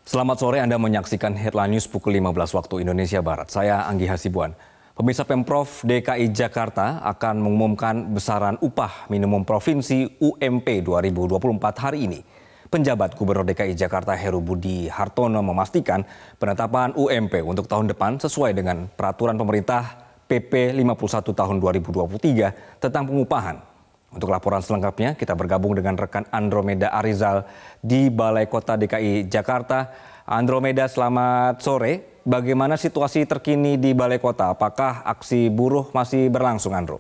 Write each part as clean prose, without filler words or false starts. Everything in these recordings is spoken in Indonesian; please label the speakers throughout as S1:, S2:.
S1: Selamat sore, Anda menyaksikan Headline News pukul 15 waktu Indonesia Barat. Saya Anggi Hasibuan. Pemirsa, Pemprov DKI Jakarta akan mengumumkan besaran upah minimum provinsi UMP 2024 hari ini. Penjabat Gubernur DKI Jakarta Heru Budi Hartono memastikan penetapan UMP untuk tahun depan sesuai dengan peraturan pemerintah PP 51 tahun 2023 tentang pengupahan. Untuk laporan selengkapnya, kita bergabung dengan rekan Andromeda Arizal di Balai Kota DKI Jakarta. Andromeda, selamat sore. Bagaimana situasi terkini di Balai Kota? Apakah aksi buruh masih berlangsung, Andro?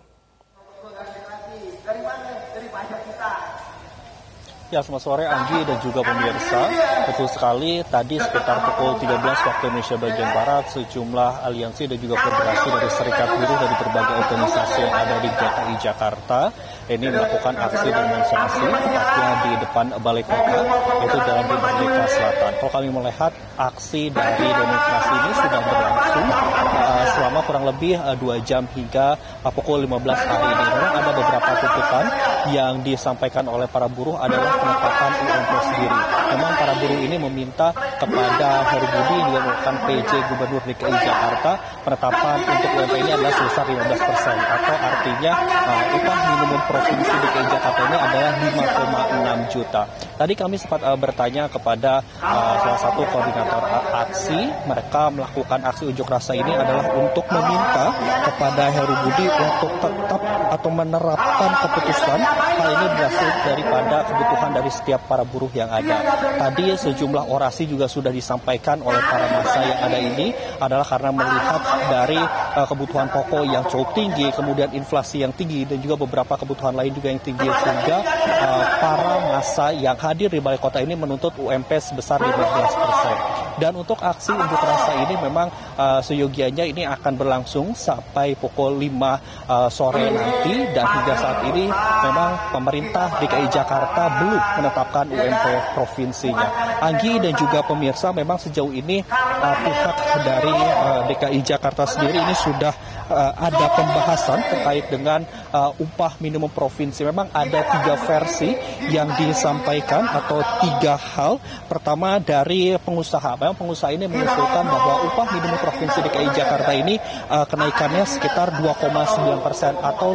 S2: Ya, selamat sore Anggi dan juga pemirsa. Betul sekali, tadi sekitar pukul 13 waktu Indonesia bagian Barat, sejumlah aliansi dan juga federasi dari serikat buruh dari berbagai organisasi yang ada di DKI Jakarta ini melakukan aksi demonstrasi tepatnya di depan Balai Kota, yaitu Jalan Merdeka Selatan. Kalau kami melihat aksi dari demonstrasi ini sudah berlangsung selama kurang lebih 2 jam hingga pukul 15 hari ini. Memang ada beberapa tuntutan yang disampaikan oleh para buruh adalah penetapan UMP sendiri. Memang para buruh ini meminta kepada Heru Budi yang merupakan PJ Gubernur DKI Jakarta, penetapan untuk UMP ini adalah sebesar 15%, atau artinya upah minimum provinsi DKI Jakarta ini adalah 5,6 juta. Tadi kami sempat bertanya kepada salah satu koordinator aksi. Mereka melakukan aksi unjuk rasa ini adalah untuk meminta kepada Heru Budi untuk tetap atau menerapkan keputusan. Hal ini berasal daripada kebutuhan dari setiap para buruh yang ada. Tadi sejumlah orasi juga sudah disampaikan oleh para massa yang ada ini adalah karena melihat dari kebutuhan pokok yang cukup tinggi, kemudian inflasi yang tinggi dan juga beberapa kebutuhan lain juga yang tinggi, sehingga para massa yang hadir di Balai Kota ini menuntut UMP sebesar 15%. Dan untuk aksi unjuk rasa ini memang seyogianya ini akan berlangsung sampai pukul 5 sore nanti, dan hingga saat ini memang pemerintah DKI Jakarta belum menetapkan UMP provinsinya. Anggi dan juga pemirsa, memang sejauh ini pihak dari DKI Jakarta sendiri ini sudah ada pembahasan terkait dengan upah minimum provinsi. Memang ada 3 versi yang disampaikan atau 3 hal. Pertama dari pengusaha. Memang pengusaha ini mengusulkan bahwa upah minimum provinsi DKI Jakarta ini kenaikannya sekitar 2,9% atau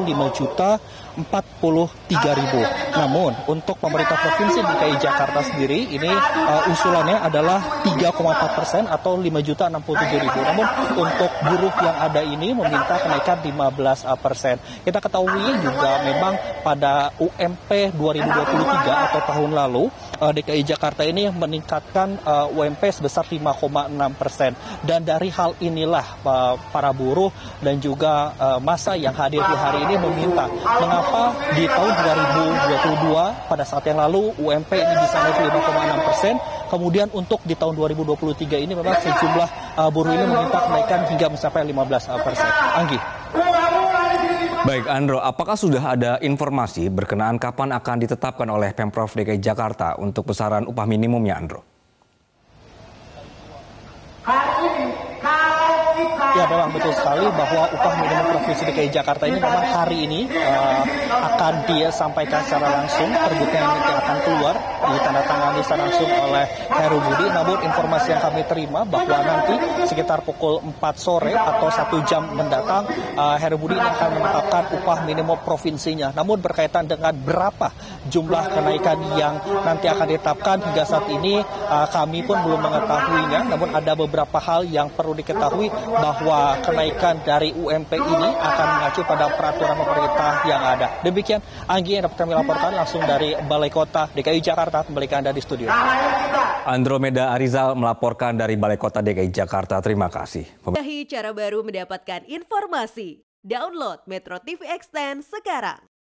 S2: 5.043.000. Namun untuk pemerintah provinsi DKI Jakarta sendiri ini usulannya adalah 3,4% atau 5.067.000. Namun untuk buruh yang ada ini meminta kenaikan 15%. Kita ketahui juga memang pada UMP 2023 atau tahun lalu DKI Jakarta ini meningkatkan UMP sebesar 5,6%. Dan dari hal inilah para buruh dan juga massa yang hadir di hari ini meminta mengapa di tahun 2022 pada saat yang lalu UMP ini bisa naik 5,6%, kemudian untuk di tahun 2023 ini memang sejumlah buruh ini meminta kenaikan hingga mencapai 15%. Anggi.
S1: Baik, Andro, apakah sudah ada informasi berkenaan kapan akan ditetapkan oleh Pemprov DKI Jakarta untuk besaran upah minimumnya, Andro?
S2: Ya, memang betul sekali bahwa upah minimum provinsi DKI Jakarta ini memang hari ini akan disampaikan secara langsung. Perbutnya nanti akan keluar, ditandatangani secara langsung oleh Heru Budi. Namun informasi yang kami terima bahwa nanti sekitar pukul 4 sore atau 1 jam mendatang Heru Budi ini akan menetapkan upah minimum provinsinya. Namun berkaitan dengan berapa jumlah kenaikan yang nanti akan ditetapkan hingga saat ini kami pun belum mengetahuinya. Namun ada beberapa hal yang perlu diketahui bahwa kenaikan dari UMP ini akan mengacu pada peraturan pemerintah yang ada. Demikian Anggi yang dapat kami laporkan langsung dari Balai Kota DKI Jakarta. Kembali ke Anda di studio.
S1: Andromeda Arizal melaporkan dari Balai Kota DKI Jakarta. Terima kasih.
S3: Cara baru mendapatkan informasi. Download Metro TV Extend sekarang.